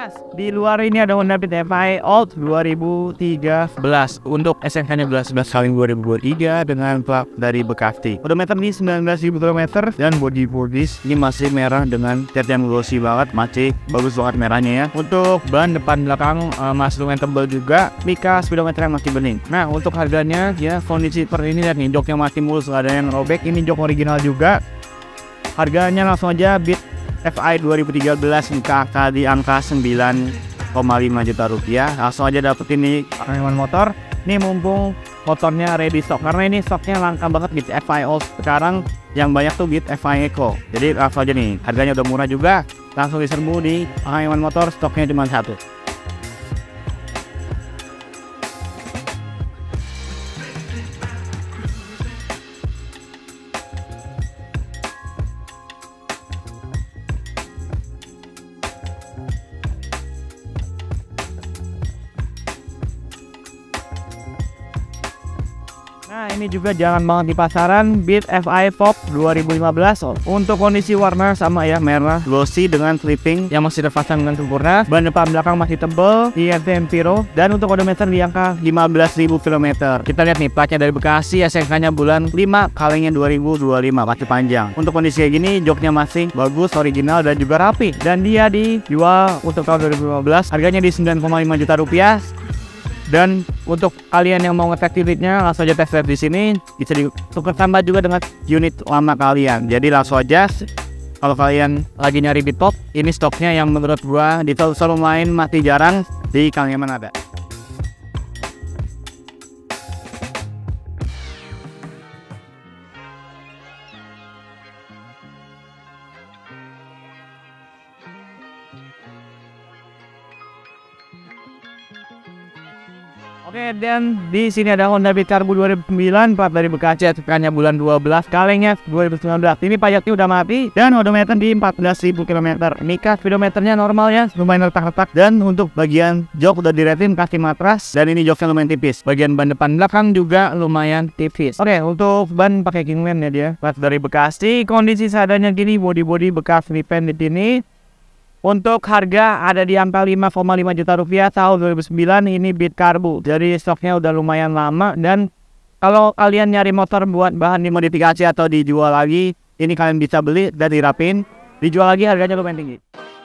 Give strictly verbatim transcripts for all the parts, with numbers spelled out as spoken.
Di luar ini ada Honda Beat F I Old dua ribu tiga belas untuk S N K-nya belas belas kali dua ribu dua puluh tiga dengan plat dari Bekasi. Odometer ini sembilan belas ribu kilometer dan body bodies ini masih merah dengan cat yang glossy banget, masih bagus banget merahnya ya. Untuk ban depan belakang uh, masih lumayan tebal juga, mika speedometer yang masih bening. Nah untuk harganya ya kondisi seperti ini, lihat nih joknya masih mulus, gak ada yang robek, ini jok original juga. Harganya langsung aja Beat F I dua ribu tiga belas muka angka di angka sembilan koma lima juta rupiah. Langsung aja dapet ini Hewan Motor. Ini mumpung motornya ready stock, karena ini stoknya langka banget Beat F I Old sekarang, yang banyak tuh Beat F I Eco. Jadi langsung aja nih, harganya udah murah juga, langsung diserbu di Hewan Motor, stoknya cuma satu. Nah ini juga jangan banget di pasaran, Beat F I Pop dua ribu lima belas. Untuk kondisi warna sama ya, merah glossy dengan clipping yang masih terpasang dengan sempurna. Ban depan belakang masih tebal, I R T Empiro, dan untuk odometer di angka lima belas ribu kilometer. Kita lihat nih platnya dari Bekasi, S N K-nya bulan lima, kalengnya dua ribu dua puluh lima, masih panjang. Untuk kondisi kayak gini, joknya masih bagus, original dan juga rapi. Dan dia dijual untuk tahun dua ribu lima belas, harganya di sembilan koma lima juta rupiah. Dan untuk kalian yang mau ngetek unitnya, langsung aja test drive di sini. Bisa ditukar tambah juga dengan unit lama kalian. Jadi langsung aja, kalau kalian lagi nyari Beat Pop, ini stoknya yang menurut gua di showroom lain masih jarang, di Kang Yaman ada. Oke, dan di sini ada Honda Beat Karbu dua ribu sembilan, plat dari Bekasi, S N K-nya bulan dua belas, kalengnya dua ribu sembilan belas. Ini pajaknya udah mati dan odometer di empat belas ribu kilometer. Mika speedometernya normal ya, lumayan retak-retak, dan untuk bagian jok udah diretin kasih matras, dan ini joknya lumayan tipis. Bagian ban depan belakang juga lumayan tipis. Oke, untuk ban pakai Kingman ya dia. Plat dari Bekasi, kondisi seadanya gini, body-body bekas repaint di sini. Untuk harga ada di angka lima koma lima juta rupiah tahun dua ribu sembilan, ini Beat Karbu. Jadi stoknya udah lumayan lama, dan kalau kalian nyari motor buat bahan dimodifikasi atau dijual lagi, ini kalian bisa beli dan dirapin, dijual lagi harganya lumayan tinggi.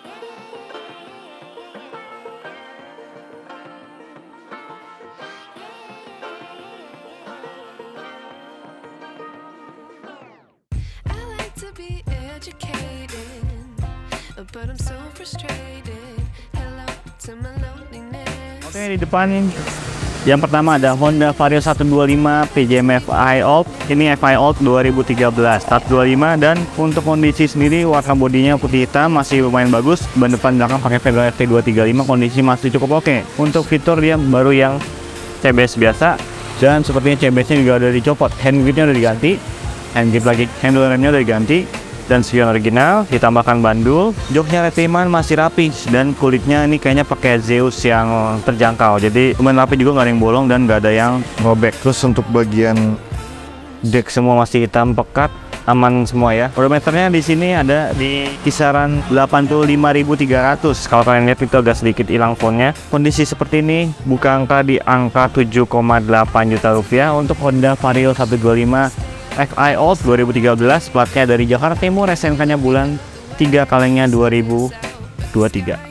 Oke, di depan yang pertama ada Honda Vario seratus dua puluh lima P J M F I Old. Ini F I Old dua ribu tiga belas, seratus dua puluh lima, dan untuk kondisi sendiri warna bodinya putih hitam, masih lumayan bagus. Ban depan belakang pakai Vega F T dua tiga lima, kondisi masih cukup oke. Untuk fitur dia baru yang C B S biasa, dan sepertinya C B S-nya juga udah dicopot. Hand gripnya udah diganti, hand grip lagi, handle remnya udah diganti, dan spion original, ditambahkan bandul. Joknya retiman masih rapi, dan kulitnya ini kayaknya pakai Zeus yang terjangkau, jadi lumayan rapi juga, nggak ada yang bolong dan nggak ada yang robek. Terus untuk bagian deck semua masih hitam pekat, aman semua ya. Odometernya di sini ada di kisaran delapan puluh lima ribu tiga ratus. Kalau kalian lihat itu agak sedikit hilang fontnya. Kondisi seperti ini buka angka di angka tujuh koma delapan juta rupiah untuk Honda Vario seratus dua puluh lima F I Old dua ribu tiga belas, platnya dari Jakarta Timur, S N K-nya bulan tiga, kalengnya dua ribu dua puluh tiga.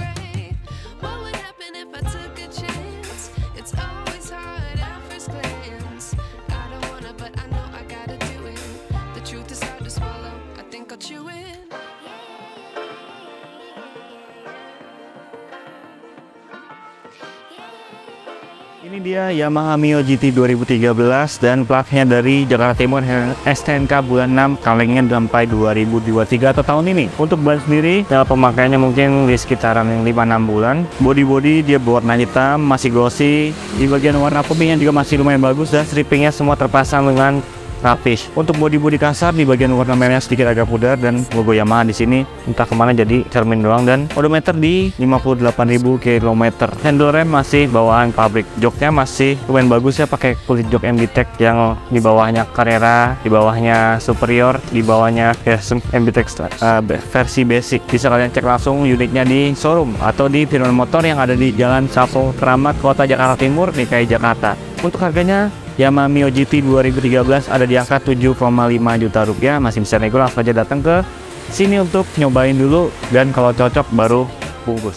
Ini dia Yamaha Mio G T dua ribu tiga belas, dan platnya dari Jakarta Timur, S N K bulan enam, kalengnya sampai dua ribu dua puluh tiga atau tahun ini. Untuk ban sendiri, dalam pemakaiannya mungkin di sekitaran yang lima enam bulan. Body-body dia berwarna hitam, masih glossy. Di bagian warna peminya juga masih lumayan bagus, dan strippingnya semua terpasang dengan rapish. Untuk bodi-bodi kasar di bagian warna merahnya sedikit agak pudar dan logo Yamaha di sini entah kemana jadi cermin doang, dan odometer di lima puluh delapan ribu kilometer. Handle rem masih bawaan pabrik. Joknya masih lumayan bagus ya, pakai kulit jok M B Tech yang di bawahnya Carrera, di bawahnya Superior, di bawahnya M B Tech uh, versi basic. Bisa kalian cek langsung unitnya di showroom atau di Firman Motor yang ada di Jalan Sapo Keramat, Kota Jakarta Timur, D K I Jakarta. Untuk harganya Yamaha Mio G T dua ribu tiga belas ada di angka tujuh koma lima juta rupiah. Masih bisa nego, langsung aja datang ke sini untuk nyobain dulu, dan kalau cocok baru bungkus.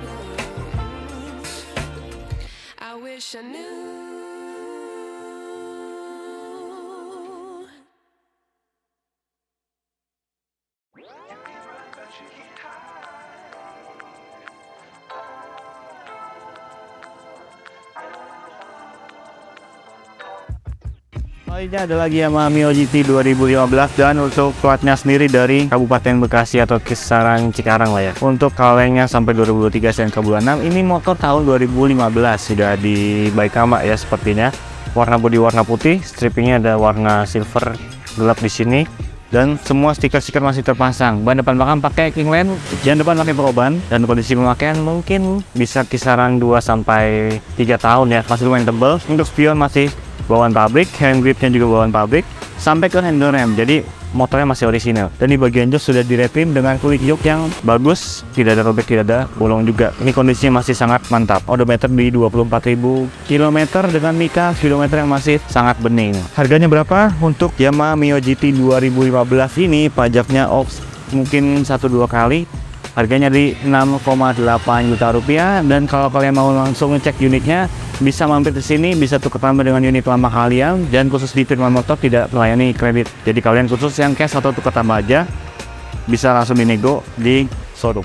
Selanjutnya ada lagi Yamaha Mio G T dua ribu lima belas, dan untuk platnya sendiri dari Kabupaten Bekasi atau kisaran Cikarang lah ya. Untuk kalengnya sampai dua ribu dua puluh tiga dan ke bulan enam. Ini motor tahun dua ribu lima belas, sudah di Baikama ya sepertinya. Warna bodi warna putih, strippingnya ada warna silver gelap di sini, dan semua stiker-stiker masih terpasang. Ban depan belakang pakai Kingland, yang depan pakai perubahan, dan kondisi pemakaian mungkin bisa kisaran dua sampai tiga tahun ya, masih lumayan tebal. Untuk spion masih bawaan pabrik, hand gripnya juga bawaan pabrik, sampai ke handle rem, jadi motornya masih orisinal. Dan di bagian jok sudah direpim dengan kulit jok yang bagus, tidak ada robek, tidak ada bolong juga. Ini kondisinya masih sangat mantap. Odometer di dua puluh empat ribu kilometer dengan mika kilometer yang masih sangat bening. Harganya berapa? Untuk Yamaha Mio G T dua ribu lima belas ini pajaknya off mungkin satu dua kali. Harganya di enam koma delapan juta rupiah, dan kalau kalian mau langsung ngecek unitnya bisa mampir ke sini, bisa tukar tambah dengan unit lama kalian, dan khusus di Firman Motor tidak melayani kredit. Jadi kalian khusus yang cash atau tukar tambah aja bisa langsung dinego di showroom.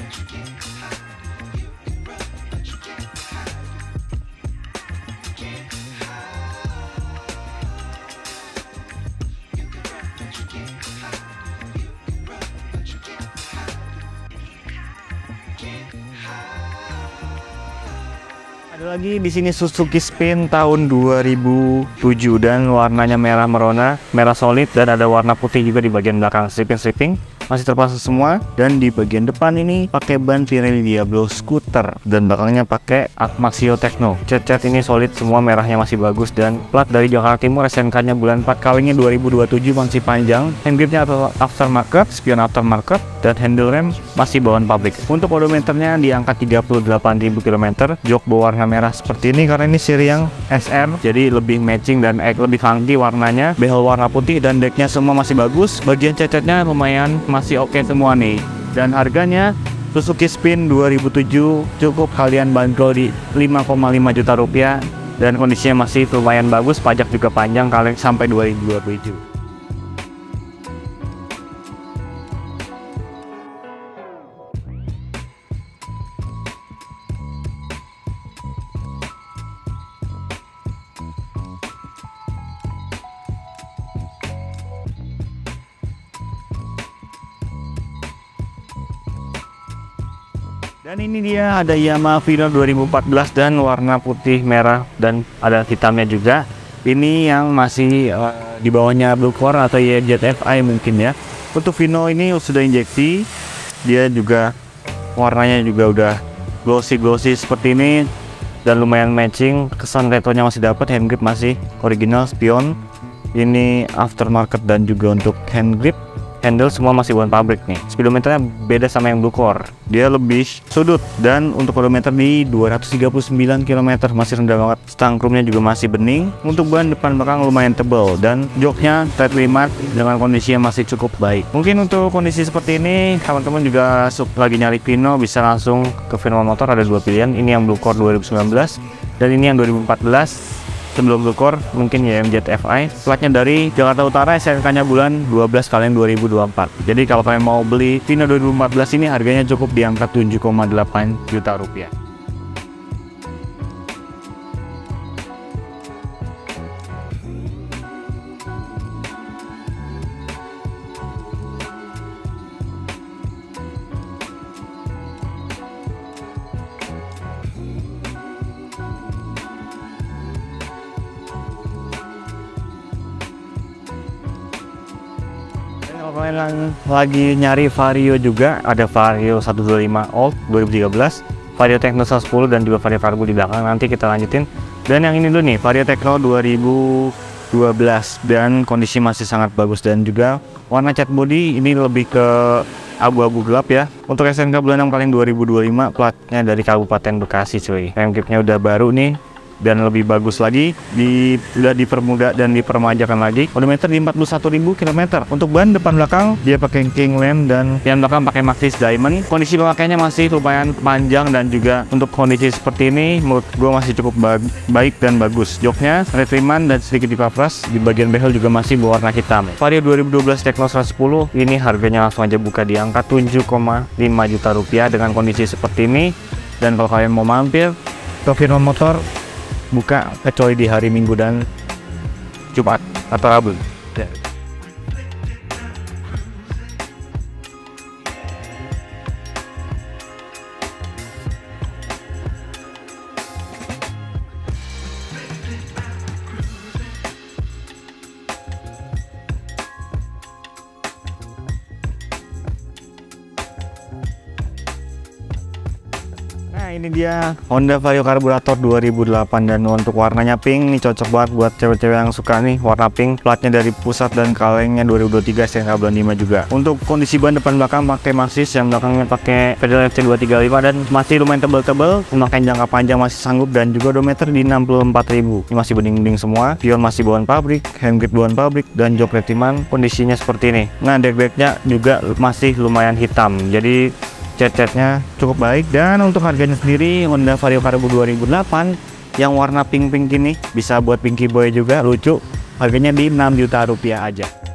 Ada lagi di sini Suzuki Spin tahun dua ribu tujuh, dan warnanya merah merona, merah solid, dan ada warna putih juga di bagian belakang. Stripping-stripping masih terpasang semua, dan di bagian depan ini pakai ban Pirelli Diablo Scooter, dan belakangnya pakai Maxio Techno. Cat-cat ini solid semua, merahnya masih bagus, dan plat dari Jakarta Timur, S N K-nya bulan empat, kawinnya dua ribu dua puluh tujuh, masih panjang. Handgripnya atau aftermarket, spion aftermarket, dan handle rem masih bawaan pabrik. Untuk odometernya di angka tiga puluh delapan ribu kilometer. Jok berwarna merah seperti ini karena ini seri yang S R, jadi lebih matching dan eh, lebih funky warnanya. Behel warna putih, dan decknya semua masih bagus. Bagian cat-catnya lumayan masih oke semua nih. Dan harganya Suzuki Spin dua ribu tujuh cukup kalian bandrol di lima koma lima juta rupiah, dan kondisinya masih lumayan bagus. Pajak juga panjang kalian sampai dua ribu dua puluh tujuh. Dan ini dia ada Yamaha Vino dua ribu empat belas, dan warna putih merah dan ada hitamnya juga. Ini yang masih uh, di bawahnya Blue Core atau Y M Z F I mungkin ya. Untuk Vino ini sudah injeksi, dia juga warnanya juga udah glossy-glossy seperti ini, dan lumayan matching. Kesan retronya masih dapat, hand grip masih original, spion ini aftermarket, dan juga untuk hand grip, handle semua masih bawaan pabrik nih. Speedometernya beda sama yang Blue Core, dia lebih sudut, dan untuk odometer di dua ratus tiga puluh sembilan kilometer, masih rendah banget. Stang chrome-nya juga masih bening. Untuk ban depan belakang lumayan tebal, dan joknya tight limat dengan kondisi yang masih cukup baik. Mungkin untuk kondisi seperti ini teman-teman juga lagi nyari Vino, bisa langsung ke Firman Motor. Ada dua pilihan, ini yang Blue Core dua ribu sembilan belas, dan ini yang dua ribu empat belas. Sebelum Blue Core mungkin Y M Z F I. Platnya dari Jakarta Utara, S N K-nya bulan dua belas kalian dua ribu dua puluh empat. Jadi kalau kalian mau beli Vino dua ribu empat belas ini, harganya cukup di angka tujuh koma delapan juta rupiah. kalian yang lagi nyari Vario juga, ada Vario seratus dua puluh lima Old dua ribu tiga belas, Vario Tekno seratus sepuluh dan juga Vario Kargo di belakang. Nanti kita lanjutin. Dan yang ini dulu nih, Vario Tekno dua ribu dua belas dan kondisi masih sangat bagus, dan juga warna cat body ini lebih ke abu-abu gelap ya. Untuk S N K bulan enam kaleng dua ribu dua puluh lima, platnya dari Kabupaten Bekasi cuy. Rem kipnya udah baru nih dan lebih bagus lagi, di sudah dipermudah dan dipermajakan lagi. Odometer di empat puluh satu ribu kilometer. Untuk ban depan belakang dia pakai king lamp dan yang belakang pakai Maxxis Diamond. Kondisi pemakaiannya masih lumayan panjang, dan juga untuk kondisi seperti ini menurut gue masih cukup ba baik dan bagus. Joknya retriman dan sedikit dipapras. Di bagian behel juga masih berwarna hitam. Vario dua ribu dua belas Tekno seratus sepuluh ini harganya langsung aja buka di angka tujuh koma lima juta rupiah dengan kondisi seperti ini. Dan kalau kalian mau mampir ke Firman Motor, buka kecuali di hari Minggu dan Jumat atau Rabu. Ya. Nah, ini dia Honda Vario Karburator dua ribu delapan, dan untuk warnanya pink, ini cocok banget buat cewek-cewek yang suka nih warna pink. Platnya dari pusat dan kalengnya dua ribu dua puluh tiga, S N K bulan lima juga. Untuk kondisi ban depan belakang pakai Maxxis, yang belakangnya pakai pedal F C dua tiga lima dan masih lumayan tebal-tebal, memakai jangka panjang masih sanggup, dan juga odometer di enam puluh empat ribu. Ini masih bening-bening semua, pion masih bawaan pabrik, handgrip bawaan pabrik, dan jok retiman kondisinya seperti ini. Nah, deck-decknya juga masih lumayan hitam, jadi cat-catnya cukup baik. Dan untuk harganya sendiri, Honda Vario Karbo dua ribu delapan yang warna pink-pink gini, bisa buat pinky boy juga, lucu. Harganya di enam juta rupiah aja.